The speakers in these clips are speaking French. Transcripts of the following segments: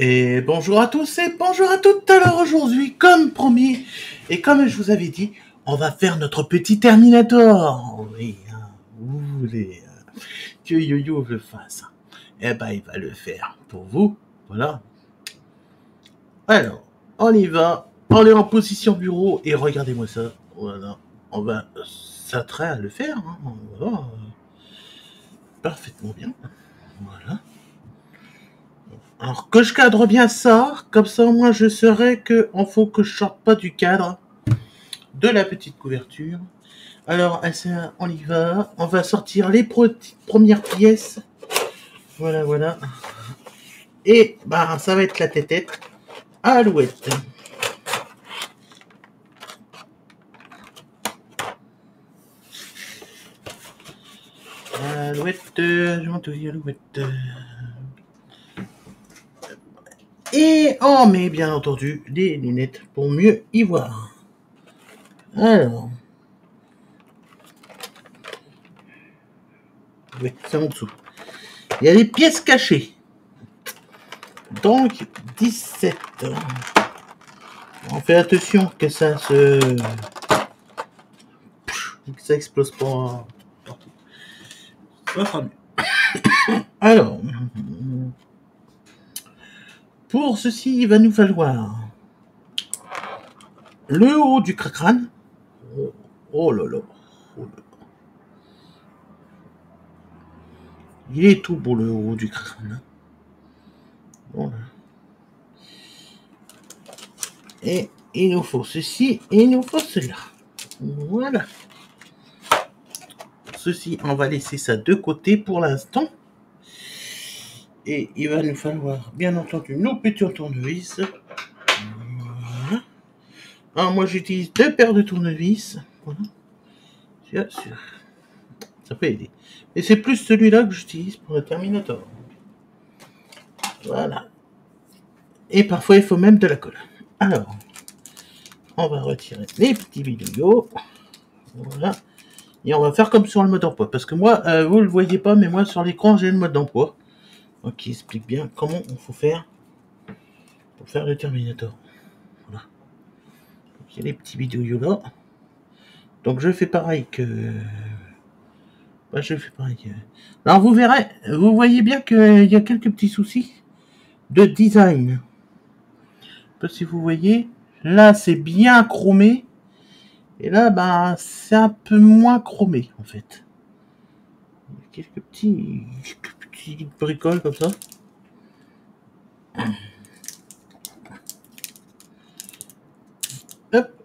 Et bonjour à tous et bonjour à toutes. Alors aujourd'hui, comme promis, et comme je vous avais dit, on va faire notre petit Terminator. Oui, hein, vous voulez que Yo-Yo le fasse. Eh ben, il va le faire pour vous. Voilà. Alors, on y va. On est en position bureau et regardez-moi ça. Voilà. On va s'attraire à le faire. Hein. Voilà. Parfaitement bien. Voilà. Alors que je cadre bien ça, comme ça au moins je saurai que il faut que je sorte pas du cadre de la petite couverture. Alors on y va, on va sortir les premières pièces. Voilà, voilà. Et bah ça va être la tête Alouette. Alouette, je m'en souviens, Alouette. Et on met bien entendu des lunettes pour mieux y voir. Alors. Oui, c'est en dessous. Il y a des pièces cachées. Donc, 17. On fait attention que ça se... que ça explose pas partout. Ça sera mieux. Alors, pour ceci, il va nous falloir le haut du crâne. Oh là là. Oh là là. Il est tout beau le haut du crâne. Voilà. Et il nous faut ceci et il nous faut cela. Voilà. Ceci, on va laisser ça de côté pour l'instant. Et il va nous falloir, bien entendu, nos petits tournevis. Voilà. Alors, moi, j'utilise 2 paires de tournevis. Voilà. Bien sûr. Ça peut aider. Et c'est plus celui-là que j'utilise pour le Terminator. Voilà. Et parfois, il faut même de la colle. Alors, on va retirer les petits bidouillots. Voilà. Et on va faire comme sur le mode d'emploi. Parce que moi, vous ne le voyez pas, mais moi, sur l'écran, j'ai le mode d'emploi. Donc, qui explique bien comment il faut faire pour faire le Terminator. Voilà. Donc, il y a les petits bidouillots là. Donc, je fais pareil que... Bah, je fais pareil que... Alors, vous verrez, vous voyez bien qu'il y a quelques petits soucis de design. Je sais pas si vous voyez. Là, c'est bien chromé. Et là, bah, c'est un peu moins chromé, en fait. Quelques petits bricoles comme ça. Hop.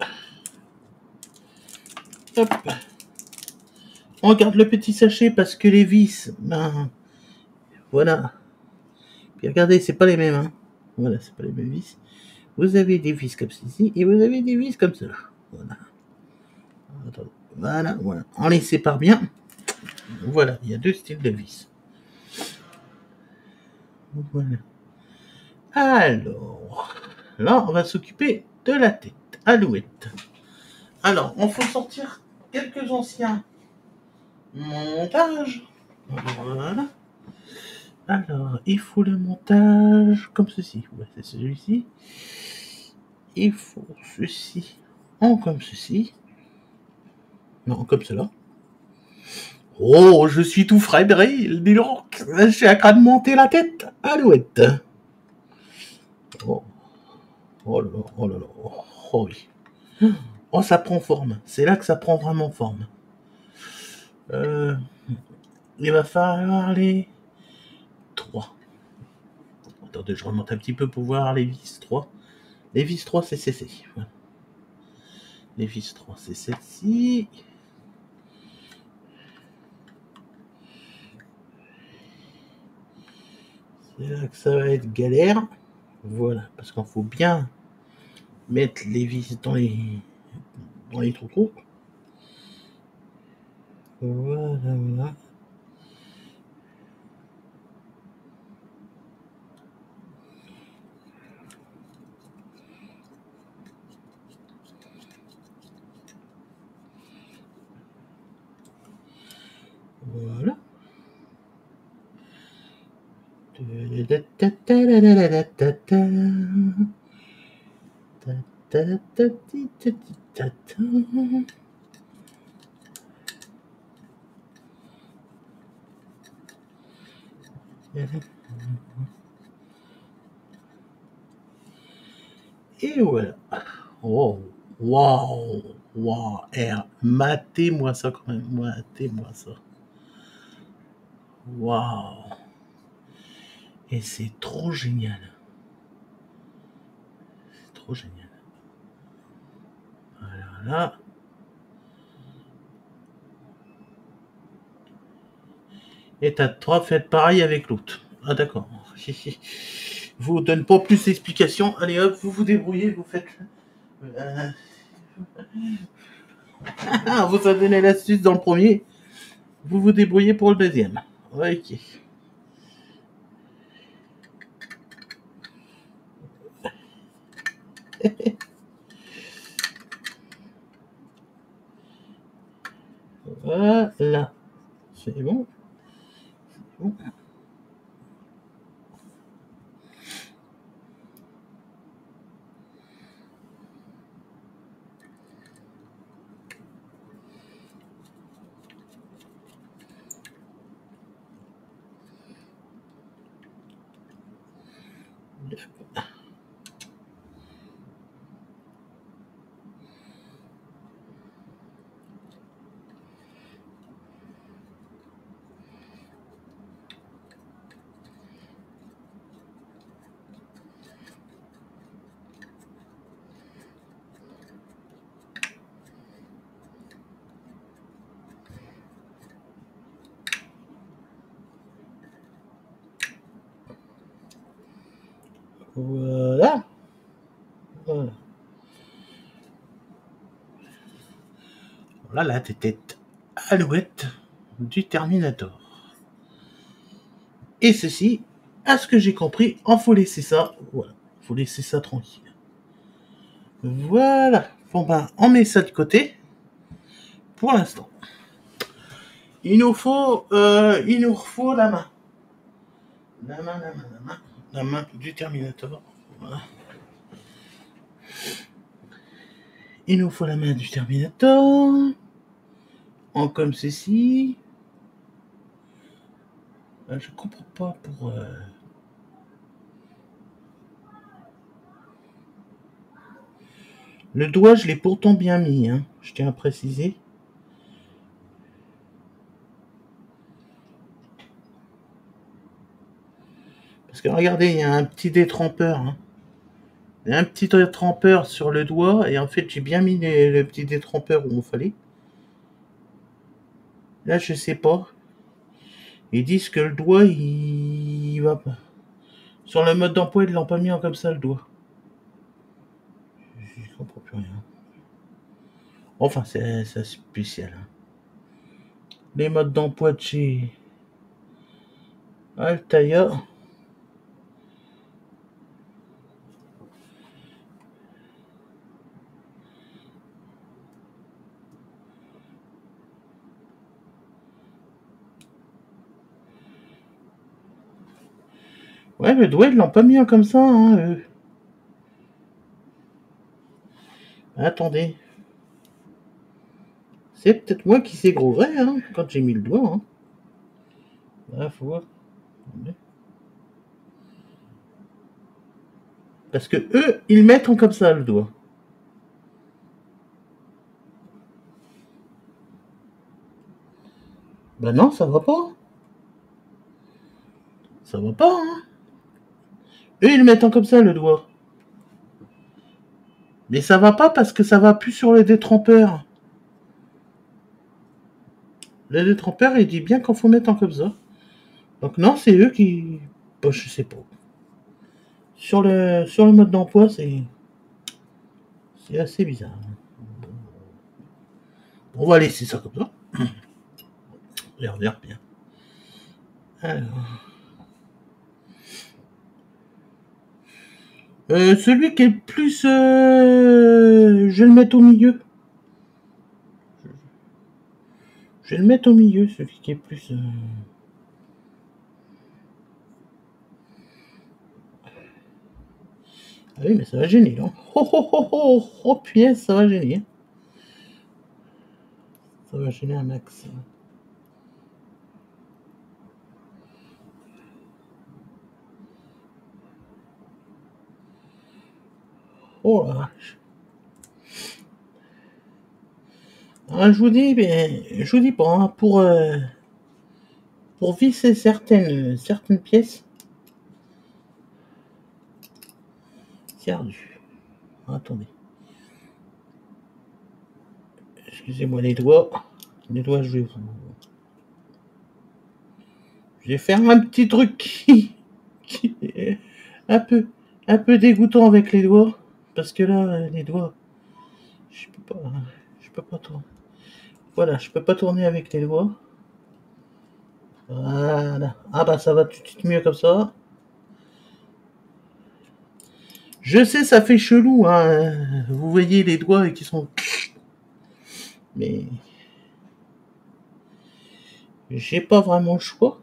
Hop. On garde le petit sachet parce que les vis, ben, voilà. Puis regardez, c'est pas les mêmes, hein. Voilà, c'est pas les mêmes vis. Vous avez des vis comme ceci et vous avez des vis comme cela. Voilà. Attendez. Voilà, voilà. On les sépare bien. Voilà, il y a 2 styles de vis. Voilà. Alors, là, on va s'occuper de la tête. Alouette. Alors, on faut sortir quelques anciens montages. Voilà. Alors, il faut le montage comme ceci. Ouais, c'est celui-ci. Il faut ceci en comme ceci. Non, comme cela. Oh, je suis tout frais, dis donc. J'ai à train de monter la tête. Alouette. Oh. Oh là là, oh là là. Oh oui. Oh, ça prend forme. C'est là que ça prend vraiment forme. Il va falloir les 3. Attendez, je remonte un petit peu pour voir les vis 3. Les vis 3, c'est celle-ci. Voilà. Les vis 3, c'est celle-ci. C'est là que ça va être galère. Voilà, parce qu'il faut bien mettre les vis dans les trous. Voilà, voilà. Voilà. Et voilà. Oh, waouh, waouh. Matez-moi ça quand même. Matez-moi ça. Waouh. Et c'est trop génial. C'est trop génial. Voilà. Et t'as trois faites pareil avec l'autre. Ah d'accord. Vous donne pas plus d'explications. Allez hop, vous vous débrouillez, vous faites. Vous a donné l'astuce dans le premier. Vous vous débrouillez pour le deuxième. Ok. Voilà. C'est bon. C'est bon. Voilà. Voilà. Voilà la tête alouette du Terminator. Et ceci, à ce que j'ai compris, faut laisser ça. Voilà. Faut laisser ça tranquille. Voilà. Bon ben, on met ça de côté. Pour l'instant. Il nous faut la main. La main du Terminator. Voilà. Il nous faut la main du Terminator. En comme ceci. Je comprends pas pour... Le doigt, je l'ai pourtant bien mis, hein. Je tiens à préciser. Parce que regardez, il y a un petit détrempeur. Hein. Il y a un petit détrempeur sur le doigt. Et en fait, j'ai bien mis le petit détrempeur où il fallait. Là, je sais pas. Ils disent que le doigt, il va pas. Sur le mode d'emploi, ils l'ont pas mis en comme ça, le doigt. Je comprends plus rien. Enfin, c'est spécial. Hein. Les modes d'emploi de chez Altaïa. Ouais, le doigt, ils l'ont pas mis en comme ça. Hein, Attendez. C'est peut-être moi qui s'est gros vrai, hein, quand j'ai mis le doigt. Hein. Là, faut voir. Parce que eux, ils mettent en comme ça le doigt. Ben non, ça va pas. Ça va pas, hein. Eux, ils mettent en comme ça le doigt. Mais ça va pas parce que ça va plus sur le détrempeur. Le détrempeur, il dit bien qu'il faut mettre en comme ça. Donc non, c'est eux qui... Bon, je sais pas. Sur le mode d'emploi, c'est assez bizarre. On va laisser ça comme ça. Et on verra bien. Alors... celui qui est le plus... je vais le mettre au milieu. Je vais le mettre au milieu, celui qui est plus... Ah oui, mais ça va gêner, là. Oh, oh, oh, oh, oh, pièce, ça va gêner. Ça va gêner un max. Oh la vache. Ah, je vous dis, mais je vous dis pas, hein, pour visser certaines pièces, c'est ardu. Attendez. Excusez-moi les doigts. Les doigts, je vais faire un petit truc qui est un peu dégoûtant avec les doigts. Parce que là, les doigts, je peux pas tourner. Voilà, je peux pas tourner avec les doigts. Voilà. Ah bah ça va tout de suite mieux comme ça. Je sais, ça fait chelou, hein. Vous voyez les doigts qui sont... Mais... j'ai pas vraiment le choix.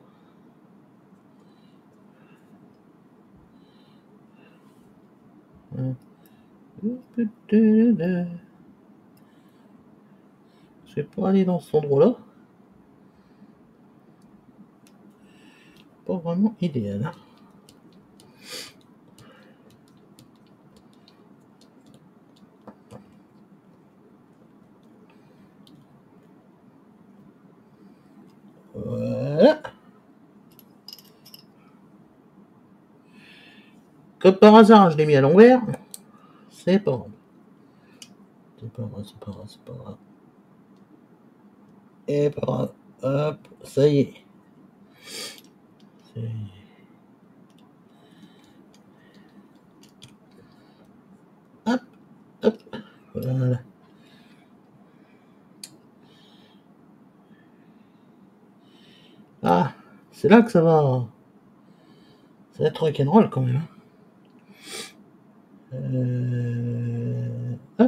Je vais pas aller dans cet endroit-là. Pas vraiment idéal. Hein. Voilà. Comme par hasard, je l'ai mis à l'envers. C'est pas grave. C'est pas grave, c'est pas grave, c'est pas grave. Et pas grave. Hop, ça y est. Hop, hop. Voilà. Ah, c'est là que ça va. Ça va être rock'n'roll quand même. Hop.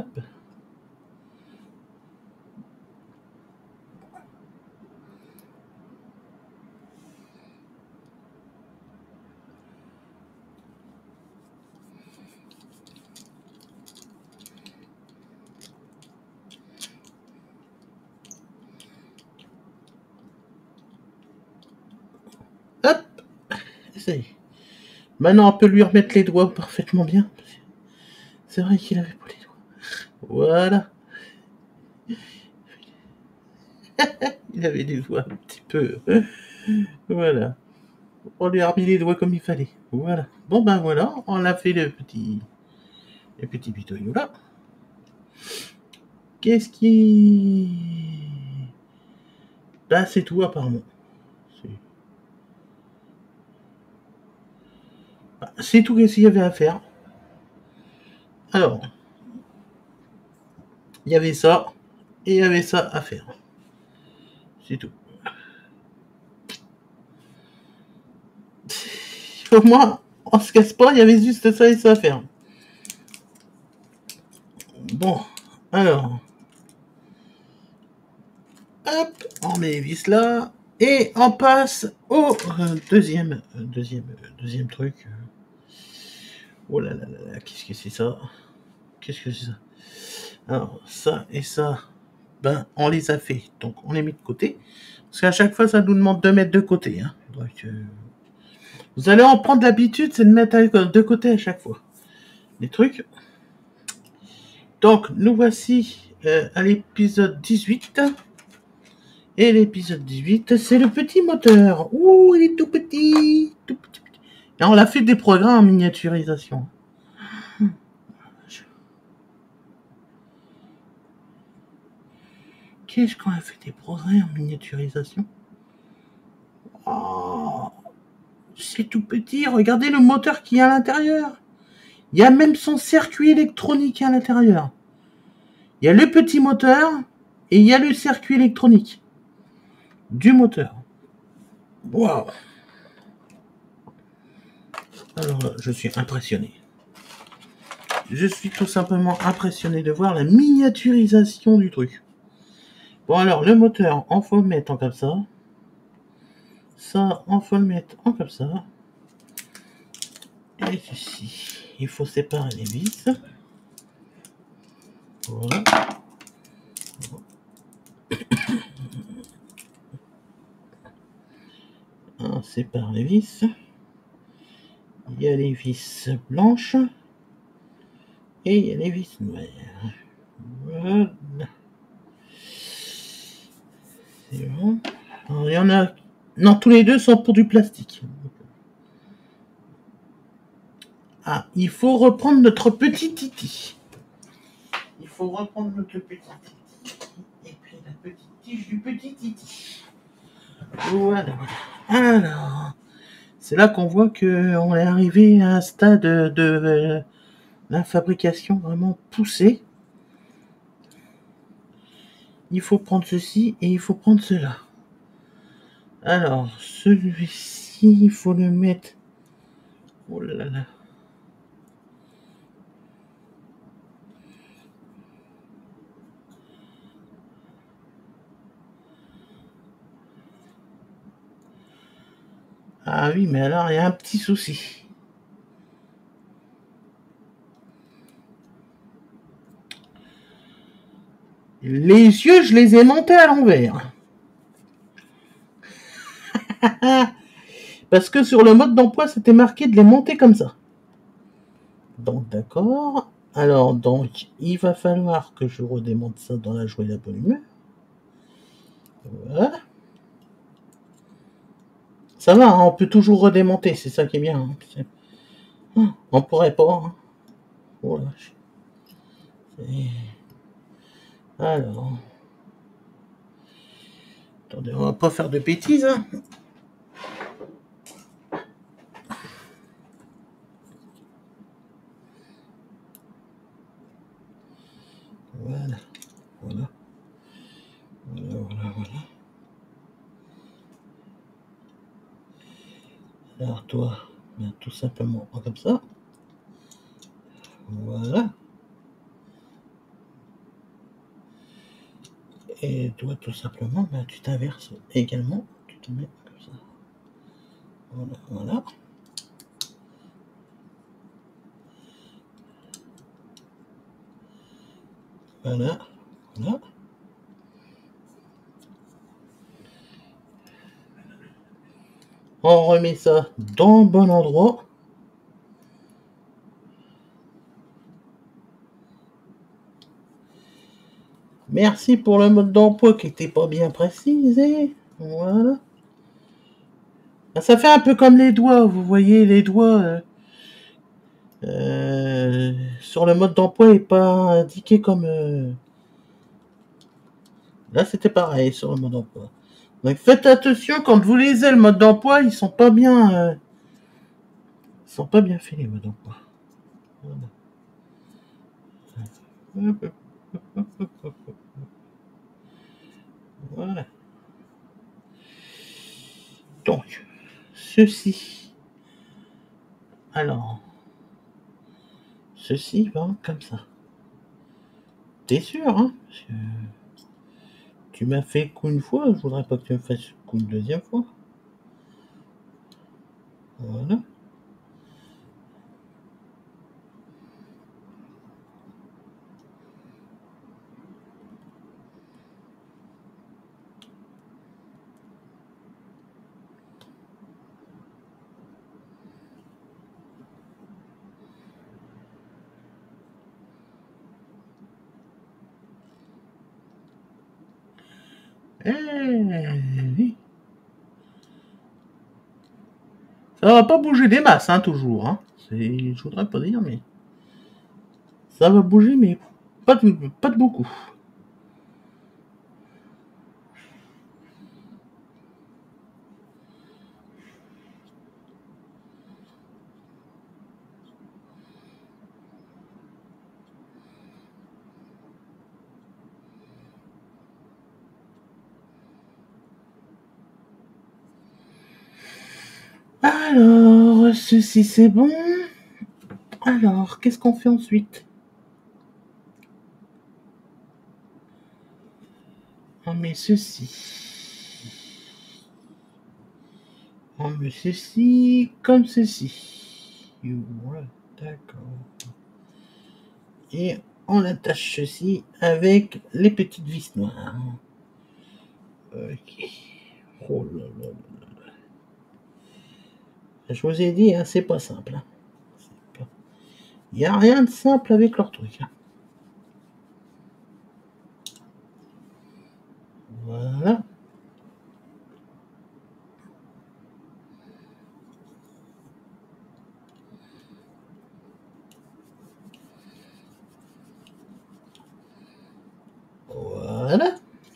Hop. Et ça y est. Maintenant, on peut lui remettre les doigts parfaitement bien. C'est vrai qu'il avait pas les doigts. Voilà. Il avait les doigts un petit peu. Voilà. On lui a remis les doigts comme il fallait. Voilà. Bon ben voilà, on a fait le petit vidéo là. Qu'est-ce qui... Là, c'est tout apparemment. C'est tout ce qu'il y avait à faire. Alors, il y avait ça, et il y avait ça à faire. C'est tout. Au moins, on se casse pas, il y avait juste ça et ça à faire. Bon, alors... Hop, on met les vis là, et on passe au deuxième truc. Oh là là là là, qu'est-ce que c'est ça? Qu'est-ce que c'est ça? Alors, ça et ça, ben, on les a fait. Donc, on les met de côté. Parce qu'à chaque fois, ça nous demande de mettre de côté. Hein. Donc, vous allez en prendre l'habitude, c'est de mettre de côté à chaque fois. Les trucs. Donc, nous voici à l'épisode 18. Et l'épisode 18, c'est le petit moteur. Ouh, il est tout petit. Tout petit, petit. Et on l'a fait des programmes en miniaturisation. Qu'est-ce qu'on a fait des progrès en miniaturisation? Oh, c'est tout petit. Regardez le moteur qu'il y a à l'intérieur. Il y a même son circuit électronique à l'intérieur. Il y a le petit moteur et il y a le circuit électronique du moteur. Waouh! Alors, je suis impressionné. Je suis tout simplement impressionné de voir la miniaturisation du truc. Bon alors, le moteur, on faut le mettre en comme ça. Ça, on faut le mettre en comme ça. Et ceci. Il faut séparer les vis. Voilà. On sépare les vis. Il y a les vis blanches. Et il y a les vis noires. Voilà. C'est bon. Alors, il y en a... Non, tous les deux sont pour du plastique. Ah, il faut reprendre notre petit titi. Il faut reprendre notre petit titi. Et puis la petite tige du petit titi. Voilà. Alors, c'est là qu'on voit qu'on est arrivé à un stade de la fabrication vraiment poussée. Il faut prendre ceci et il faut prendre cela. Alors, celui-ci, il faut le mettre... Oh là là. Ah oui, mais alors, il y a un petit souci. Les yeux, je les ai montés à l'envers. Parce que sur le mode d'emploi, c'était marqué de les monter comme ça. Donc, d'accord. Alors, donc, il va falloir que je redémonte ça dans la joie et la bonne humeur. Voilà. Ça va, hein, on peut toujours redémonter, c'est ça qui est bien. Hein. On pourrait pas. Hein. Oh là. Alors. Attendez, on va pas faire de bêtises. Hein. Voilà. Voilà. Voilà, voilà, voilà. Alors toi, ben, tout simplement comme ça. Voilà. Et toi, tout simplement, ben, tu t'inverses également. Tu te mets comme ça. Voilà, voilà. Voilà, voilà. On remet ça dans le bon endroit. Merci pour le mode d'emploi qui n'était pas bien précisé. Voilà. Ça fait un peu comme les doigts, vous voyez, les doigts sur le mode d'emploi n'est pas indiqué comme... Là, c'était pareil sur le mode d'emploi. Donc faites attention quand vous lisez le mode d'emploi, ils sont pas bien... ils sont pas bien faits les modes d'emploi. Voilà. Voilà. Donc, ceci. Alors, ceci va comme ça. T'es sûr, hein? Parce que tu m'as fait coup une fois, je voudrais pas que tu me fasses coup une deuxième fois. Voilà. Oui. Ça va pas bouger des masses, hein, toujours. Hein. Je voudrais pas dire, mais ça va bouger, mais pas de beaucoup. Alors, ceci c'est bon. Alors, qu'est-ce qu'on fait ensuite? On met ceci. On met ceci comme ceci. Voilà, d'accord. Et on attache ceci avec les petites vis noires. Ok. Oh là là là. Je vous ai dit, hein, c'est pas simple. Hein. Il n'y a rien de simple avec leur truc. Hein. Voilà. Voilà.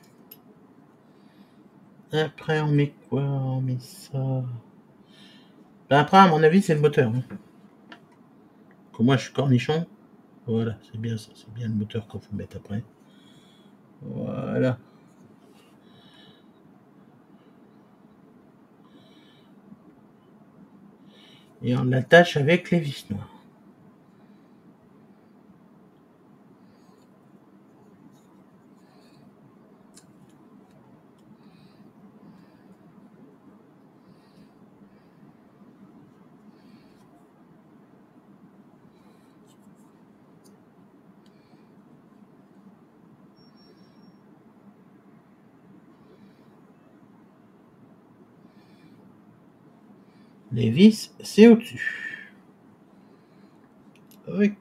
Après, on met quoi? On met ça. Ben après, à mon avis, c'est le moteur. Hein. Comme moi, je suis cornichon. Voilà, c'est bien ça. C'est bien le moteur qu'il faut mettre après. Voilà. Et on l'attache avec les vis noires. Les vis, c'est au-dessus. Ok.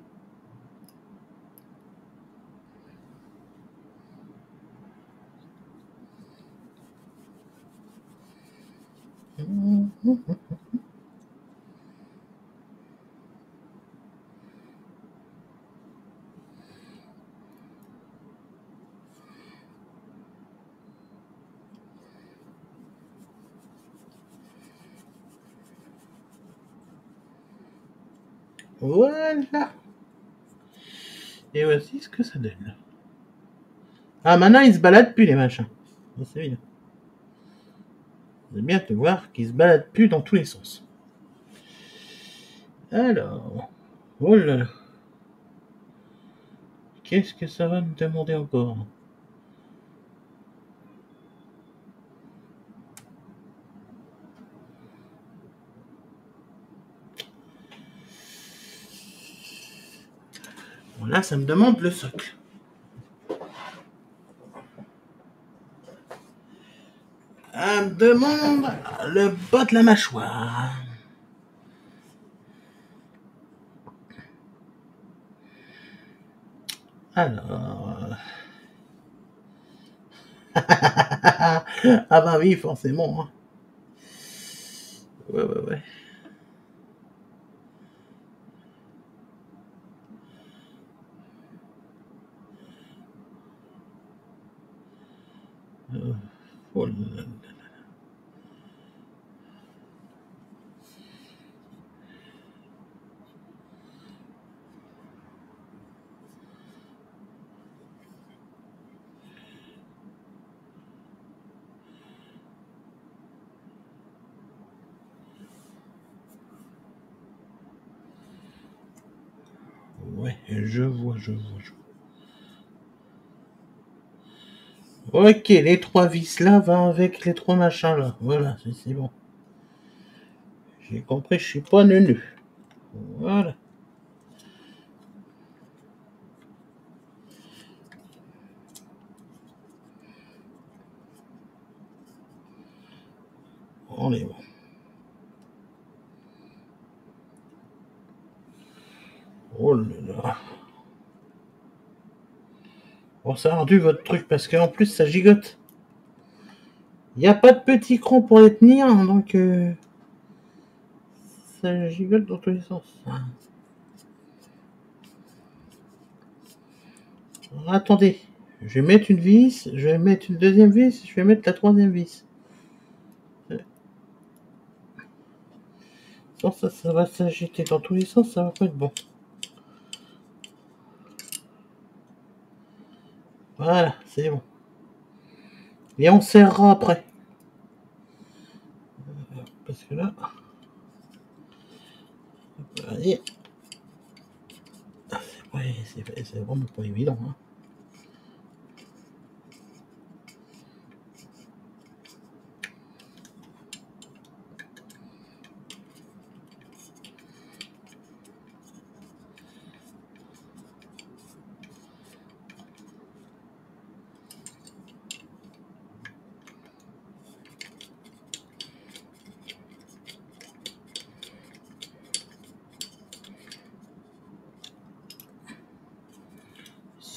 Voilà. Et voici ce que ça donne. Ah, maintenant, ils se baladent plus, les machins. C'est bien. C'est bien de voir qu'ils se baladent plus dans tous les sens. Alors. Oh là là. Qu'est-ce que ça va me demander encore? Voilà, ça me demande le socle. Ça me demande le bas de la mâchoire. Alors. Ah bah oui, forcément. Hein. Ouais. Oh là là. Ouais, je vois. Ok, les trois vis là vont avec les trois machins là. Voilà, c'est bon. J'ai compris, je suis pas neuneu. Voilà. On est bon. Oh là là. Bon, ça a rendu votre truc parce qu'en plus ça gigote. Il n'y a pas de petit cran pour les tenir, donc ça gigote dans tous les sens. Alors, attendez, je vais mettre une vis, je vais mettre une deuxième vis, je vais mettre la troisième vis. Sans ça va s'agiter dans tous les sens, ça va pas être bon. Voilà, c'est bon. Et on serrera après. Parce que là... Allez. C'est vraiment pas évident. Hein.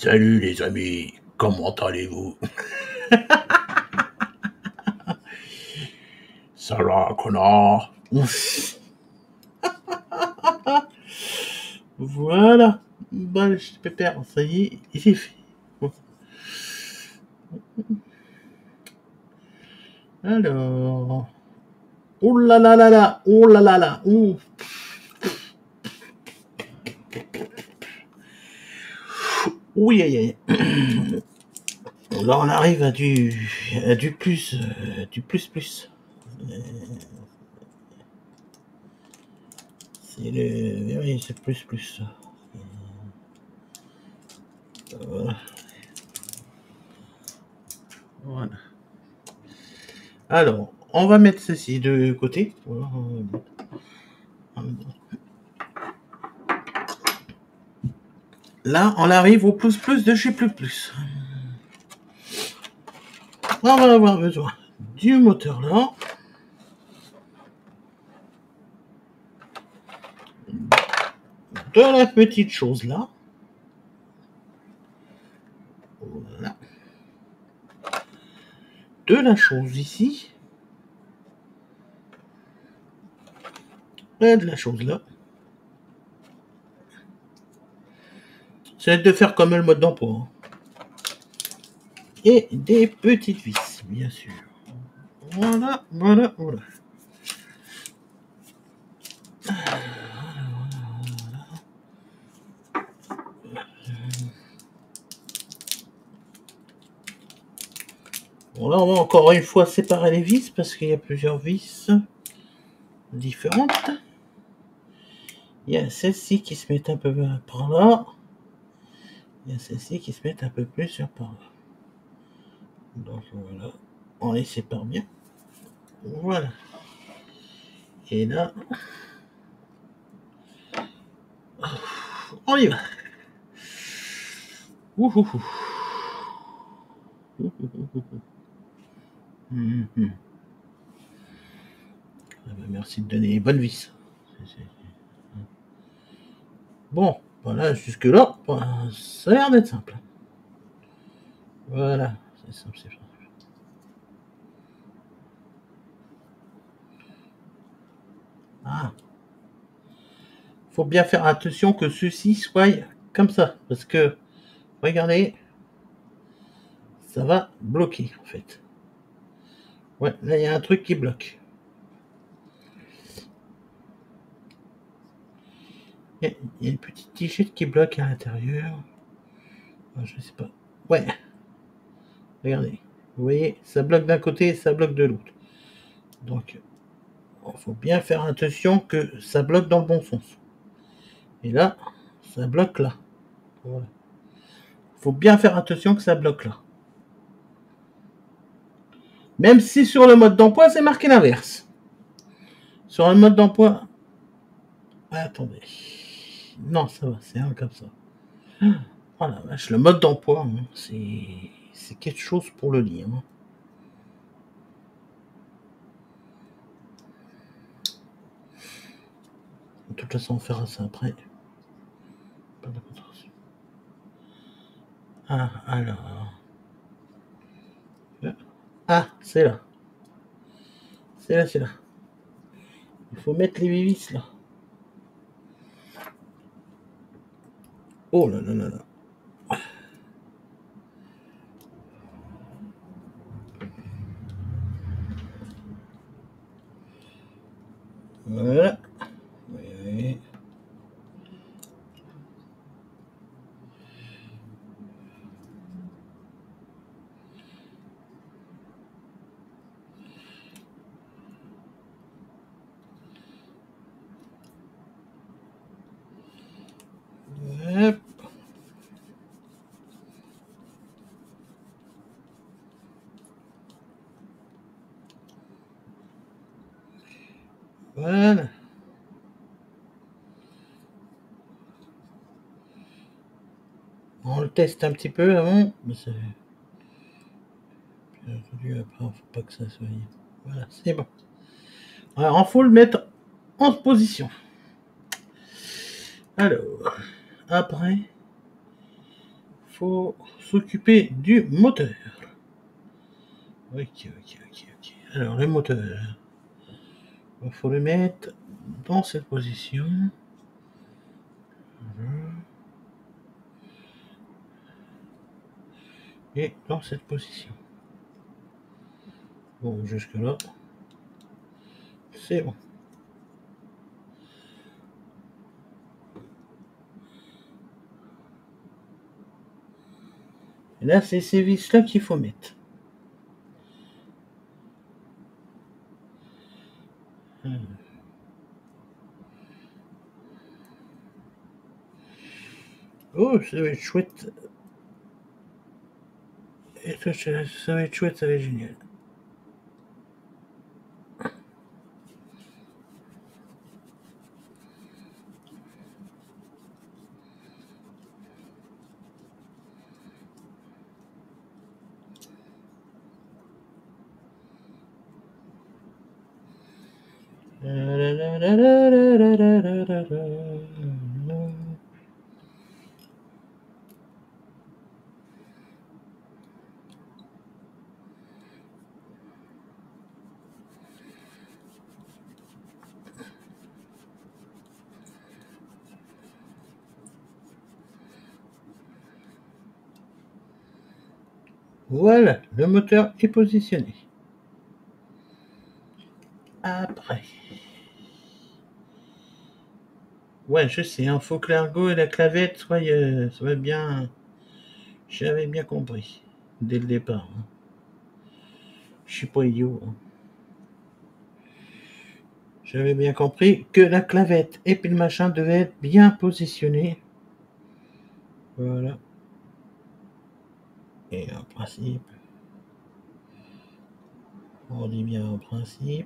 Salut les amis, comment allez-vous? Ça va, connard. Voilà. Bah, je pépère, ça y est, c'est fait. Alors. Oh là là là là, oh là là là, oh. Oui, aïe, aïe. Là, on arrive à du plus, du plus. C'est le, oui, c'est plus. Voilà. Alors, on va mettre ceci de côté. Là, on arrive au plus de chez plus. On va avoir besoin du moteur là. De la petite chose là. Voilà. De la chose ici. Et de la chose là. C'est de faire comme le mode d'emploi. Et des petites vis, bien sûr. Voilà. Bon, là, on va encore une fois séparer les vis parce qu'il y a plusieurs vis différentes. Il y a celle-ci qui se met un peu par là. Il y a celle-ci qui se met un peu plus par là. Donc voilà, on les sépare bien. Voilà. Et là, on y va. Ouhouhou. Ah bah, merci de donner les bonnes vis. Bon, voilà, jusque-là, ça a l'air d'être simple. Voilà, c'est simple, c'est simple. Ah. Faut bien faire attention que ceci soit comme ça, parce que, regardez, ça va bloquer, en fait. Ouais, là, il y a un truc qui bloque. Il y a une petite tigette qui bloque à l'intérieur. Je sais pas. Ouais. Regardez. Vous voyez, ça bloque d'un côté et ça bloque de l'autre. Donc, il faut bien faire attention que ça bloque dans le bon sens. Et là, ça bloque là. Voilà. Il faut bien faire attention que ça bloque là. Même si sur le mode d'emploi, c'est marqué l'inverse. Sur le mode d'emploi... Attendez. Non, ça va, c'est un comme ça. Oh la vache, le mode d'emploi, hein, c'est quelque chose pour le lire. Hein. De toute façon, on fera ça après. Ah, alors... Ah, c'est là. C'est là. Il faut mettre les vis là. Oh là là là là. Voilà. Oui. Hop. Voilà. On le teste un petit peu avant. Mais c'est... Bien entendu, après, il ne faut pas que ça soit... Voilà, c'est bon. Alors, il faut le mettre en position. Alors, après, il faut s'occuper du moteur. Ok. Alors, le moteur. Il faut le mettre dans cette position. Et dans cette position. Bon, jusque là, c'est bon. Et là, c'est ces vis-là qu'il faut mettre. Oh, ça va être chouette. Et ça va être chouette, ça va être génial. Voilà, le moteur est positionné. Après. Ouais, je sais, hein, faut que l'ergot et la clavette soient bien. J'avais bien compris dès le départ. Hein. Je suis pas idiot. Hein. J'avais bien compris que la clavette et puis le machin devaient être bien positionnés. Voilà. Et en principe, on dit bien en principe.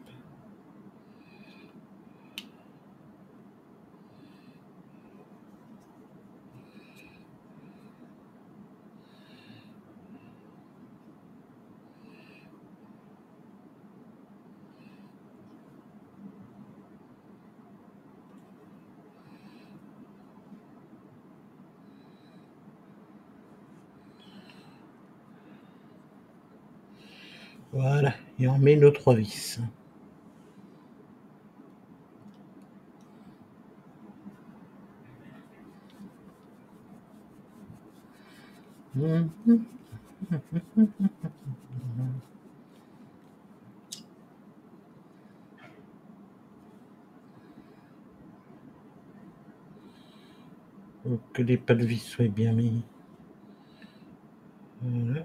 Voilà, et on met nos 3 vis. Faut que les pas de vis soient bien mis. Voilà.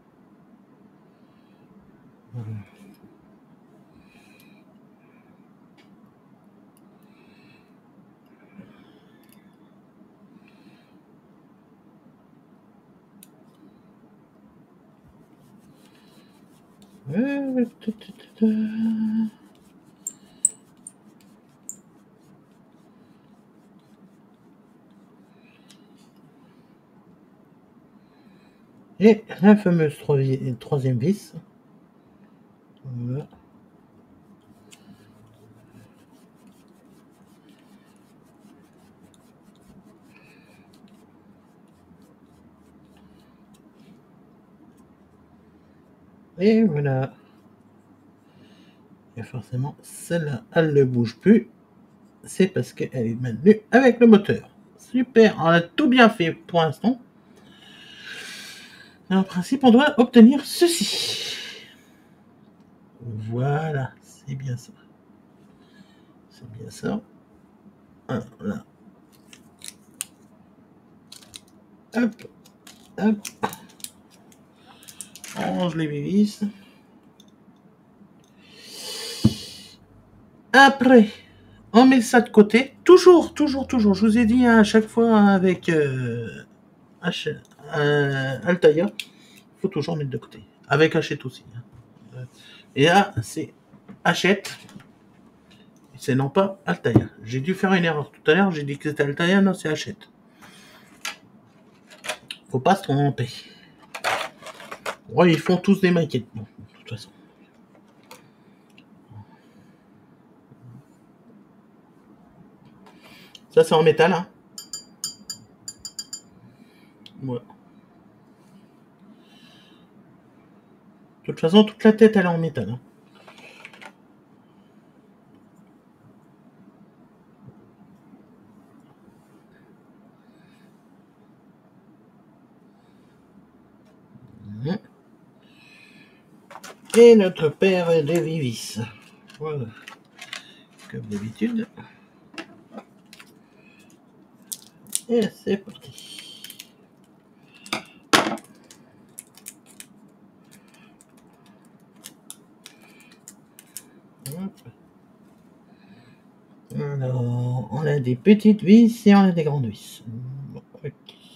Et la fameuse troisième vis. Voilà. Et voilà. Et forcément, celle-là, elle ne bouge plus. C'est parce qu'elle est maintenue avec le moteur. Super, on a tout bien fait pour l'instant. En principe, on doit obtenir ceci. Voilà, c'est bien ça. C'est bien ça. Alors là. Hop, hop. On range les vis. Après, on met ça de côté. Toujours. Je vous ai dit hein, à chaque fois avec Altaïa, il faut toujours mettre de côté. Avec Hachette aussi. Hein. Et là, c'est Hachette. C'est non pas Altaïa. J'ai dû faire une erreur tout à l'heure. J'ai dit que c'était Altaïa. Non, c'est Hachette. Faut pas se tromper. Ouais, ils font tous des maquettes. Bon, de toute façon. Ça, c'est en métal. Hein. Ouais. toute façon, toute la tête, elle est en métal. Hein. Et notre paire de vis. Voilà. Comme d'habitude. Et c'est parti. Alors, on a des petites vis et on a des grandes vis. Okay.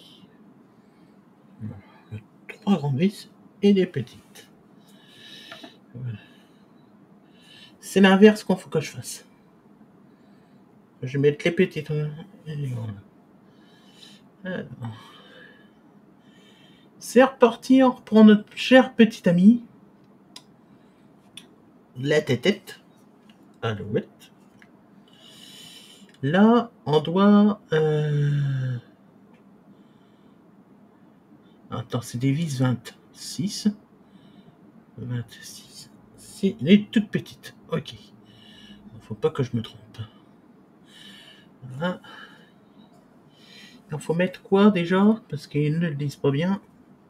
3 grandes vis et des petites. Voilà. C'est l'inverse qu'il faut que je fasse. Je vais mettre les petites. Et voilà. Alors. C'est reparti, on reprend notre cher petit ami. La tête. Alouette. Là, on doit... Attends, c'est des vis 26. 26. C'est les toutes petites. Ok. Faut pas que je me trompe. Voilà. Il faut mettre quoi déjà? Parce qu'ils ne le disent pas bien.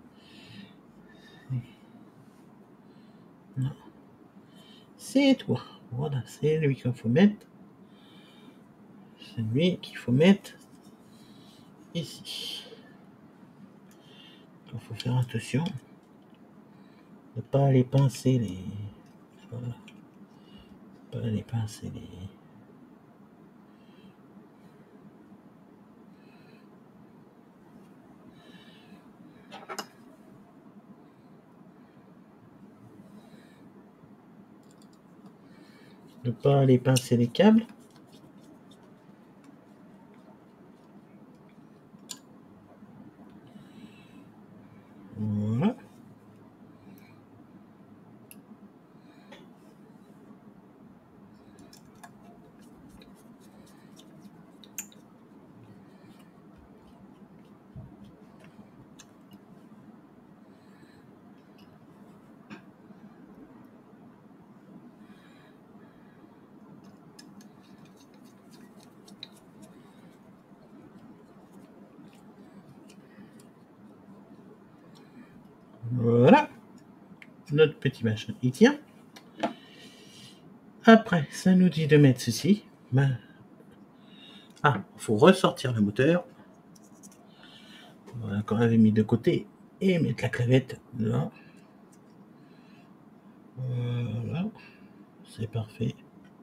Non. C'est toi. Voilà, c'est lui qu'il faut mettre. C'est lui qu'il faut mettre ici. Il faut faire attention de ne pas aller pincer les... Voilà. Pas aller pincer les... De pas aller pincer les câbles. Voilà. Voilà. Notre petit machin, il tient. Après, ça nous dit de mettre ceci. Ben... Ah, il faut ressortir le moteur. Voilà, qu'on avait mis de côté. Et mettre la clavette là. Voilà. C'est parfait.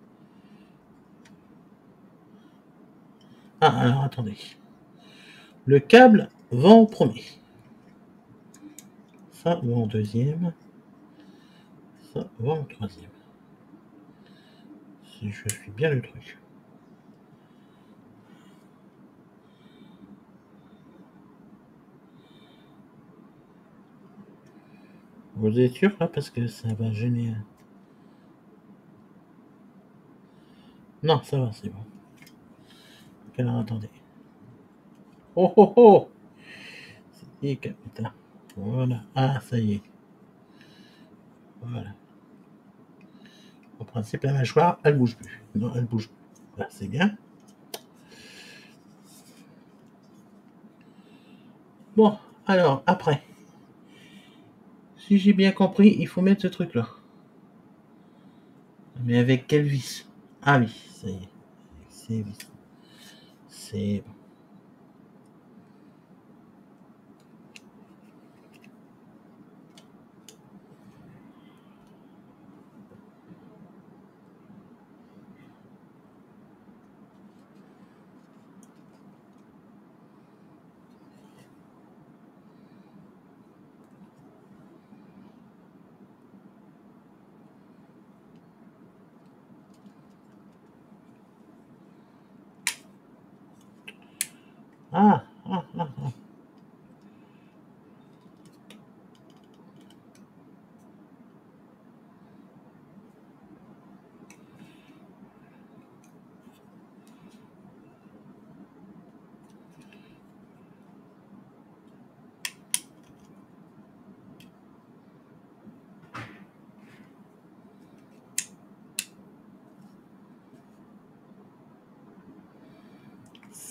Ah, alors attendez. Le câble va en premier. Ça va en deuxième. Ça va en troisième. Si je suis bien le truc. Vous êtes sûr là parce que ça va gêner. Non, ça va, c'est bon. Alors attendez. Oh oh oh! C'est putain. Voilà. Ah, ça y est. Voilà. En principe, la mâchoire, elle bouge plus. Non, elle bouge plus. Voilà, c'est bien. Bon, alors, après. Si j'ai bien compris, il faut mettre ce truc-là. Mais avec quelle vis? Ah oui, ça y est. C'est vis. C'est bon. Ah, ah, ah, ah.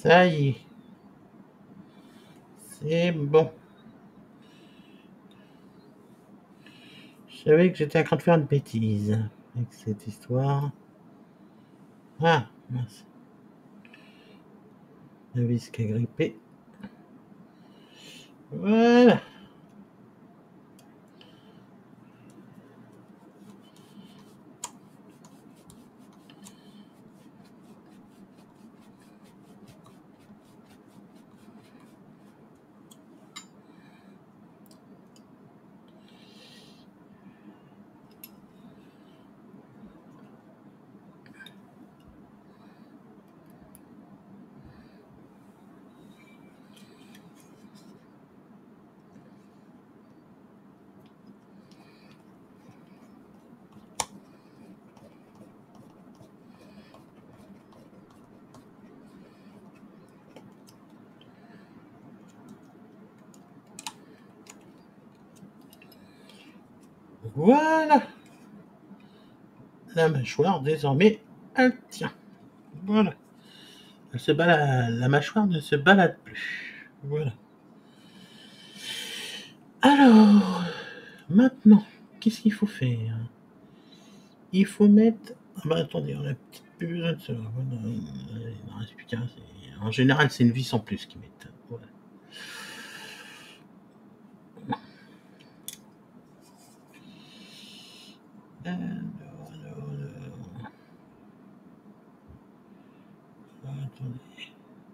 Ça y est. C'est bon. Je savais que j'étais en train de faire une bêtise avec cette histoire. Ah, mince. Le vis qui a grippé. Voilà. Voilà. La mâchoire, désormais, elle tient. Voilà. Elle se balade, la mâchoire ne se balade plus. Voilà. Alors, maintenant, qu'est-ce qu'il faut faire? Il faut mettre... Ah bah attendez, on a plus besoin de ça. Voilà. Il en reste plus qu'un. En général, c'est une vis en plus qu'ils mettent. Voilà. Attendez.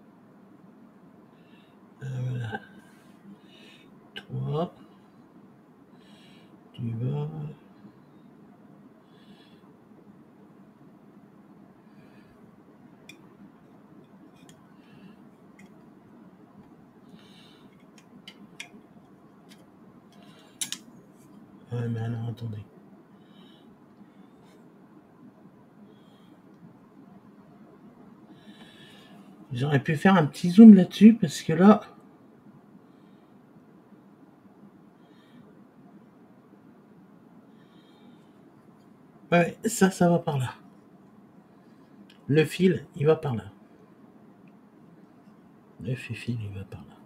Voilà. Toi, tu vas... Ouais, mais alors, attendez. J'aurais pu faire un petit zoom là-dessus, parce que là... Ouais, ça va par là. Le fil, il va par là. Le fil, il va par là.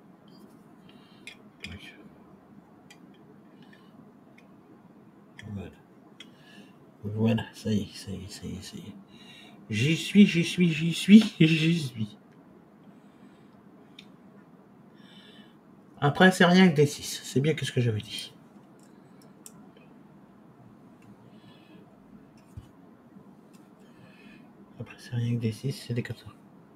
Voilà. Voilà, ça y est. J'y suis. Après, c'est rien que des 6. C'est bien que ce que j'avais dit. Après, c'est rien que des 6, c'est des comme ça.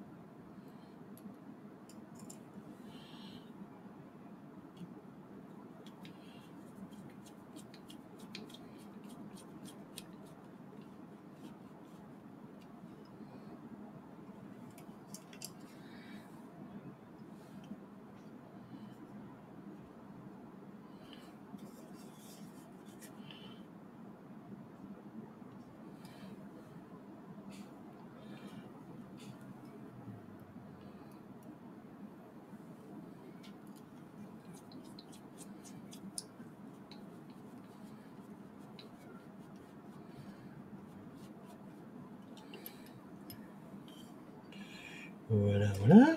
Voilà.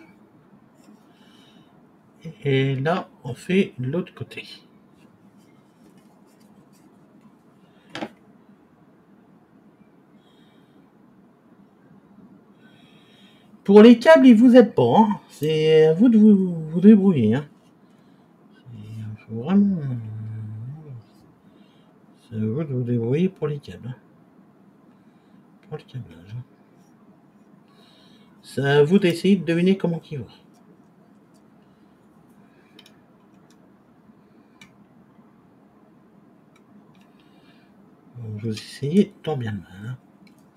Et là, on fait l'autre côté. Pour les câbles, ils vous aident pas. Hein. C'est à vous de vous débrouiller. Hein. Faut vraiment... C'est à vous de vous débrouiller pour les câbles. Hein. Pour le câblage. Hein. C'est à vous d'essayer de deviner comment il va. Vous essayez tant bien le mal. Hein.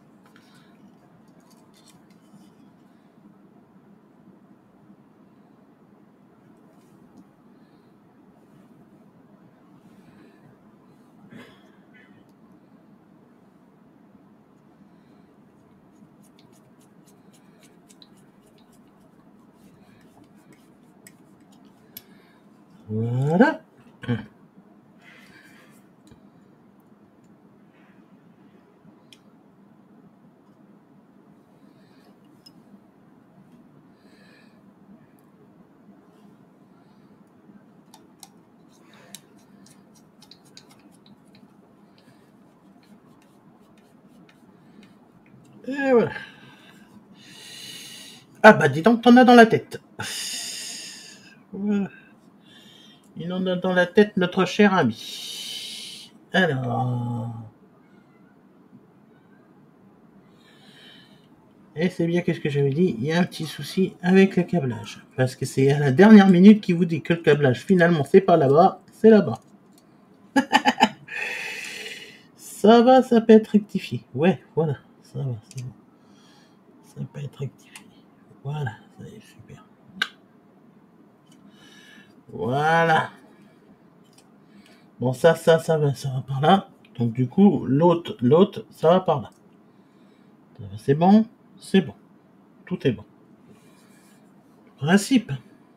Voilà. Et voilà. Ah bah dis donc, t'en as dans la tête. Voilà. Il en a dans la tête notre cher ami. Alors... Et c'est bien qu'est-ce que j'avais dit, il y a un petit souci avec le câblage. Parce que c'est à la dernière minute qui vous dit que le câblage, finalement, c'est pas là-bas, c'est là-bas. Ça va, ça peut être rectifié. Ouais, voilà, ça va, c'est bon. Ça peut être rectifié. Voilà, ça y est, super. Voilà. Bon, ça va par là. Donc du coup, l'autre, ça va par là. C'est bon, c'est bon. Tout est bon. Principe.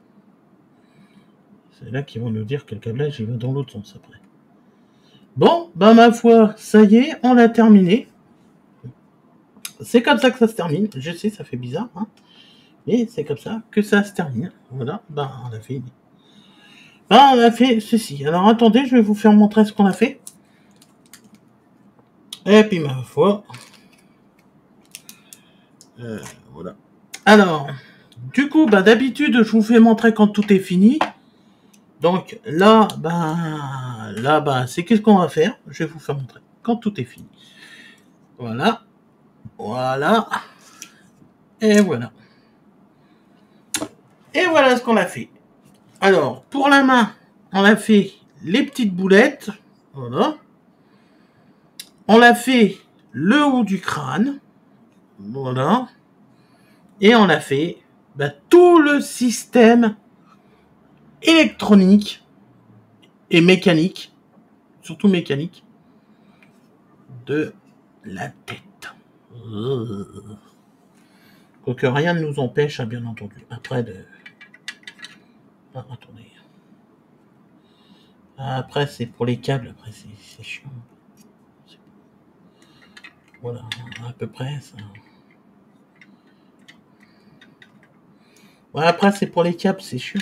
C'est là qu'ils vont nous dire que le câblage, il va dans l'autre sens après. Bon, bah ma foi, ça y est, on l'a terminé. C'est comme ça que ça se termine. Je sais, ça fait bizarre, hein. Mais c'est comme ça que ça se termine. Voilà, bah on a fait... Bah on a fait ceci. Alors attendez, je vais vous faire montrer ce qu'on a fait. Et puis ma foi... voilà. Alors, du coup, bah d'habitude, je vous fais montrer quand tout est fini. Donc là, c'est qu'est-ce qu'on va faire? Je vais vous faire montrer quand tout est fini. Voilà. Voilà. Et voilà. Et voilà ce qu'on a fait. Alors, pour la main, on a fait les petites boulettes. Voilà. On a fait le haut du crâne. Voilà. Et on a fait tout le système électronique et mécanique, surtout mécanique, de la tête. Quoique rien ne nous empêche, bien entendu, après de... Ah, attendez. Après, c'est pour les câbles, après, c'est chiant. Voilà, à peu près, ça... Ouais, après, c'est pour les câbles, c'est chiant.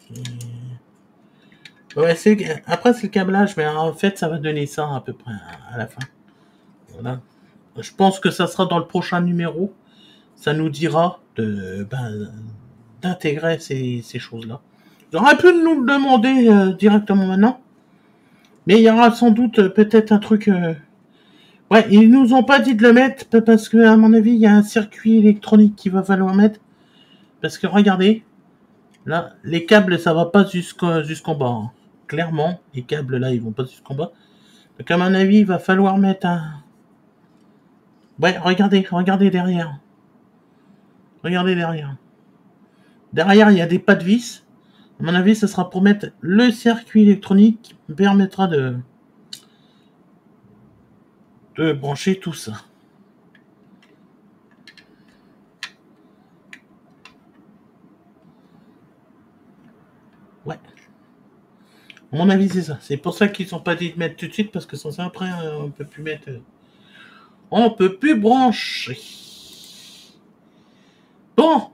Ouais, après, c'est le câblage, mais en fait, ça va donner ça à peu près à la fin. Voilà. Je pense que ça sera dans le prochain numéro. Ça nous dira d'intégrer ces choses-là. J'aurais pu nous le demander directement maintenant. Mais il y aura sans doute peut-être un truc... Ouais, ils nous ont pas dit de le mettre parce que, à mon avis, il y a un circuit électronique qui va falloir mettre. Parce que regardez, là, les câbles, ça va pas jusqu'en bas. Hein. Clairement, les câbles là, ils vont pas jusqu'en bas. Donc à mon avis, il va falloir mettre un... Ouais, regardez derrière. Regardez derrière. Derrière, il y a des pas de vis. À mon avis, ce sera pour mettre le circuit électronique qui permettra de brancher tout ça. Ouais. À mon avis, c'est ça. C'est pour ça qu'ils sont pas dit de mettre tout de suite, parce que sans ça, après, on peut plus mettre... On peut plus brancher. Bon,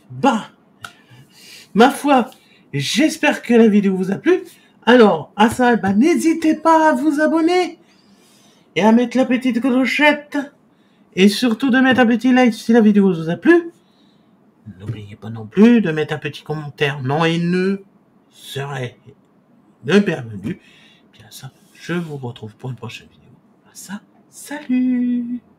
ma foi, j'espère que la vidéo vous a plu. Alors, à ça, n'hésitez pas à vous abonner et à mettre la petite clochette. Et surtout de mettre un petit like si la vidéo vous a plu. N'oubliez pas non plus de mettre un petit commentaire non haineux serait le bienvenu. Bien ça, je vous retrouve pour une prochaine vidéo. À ça, salut!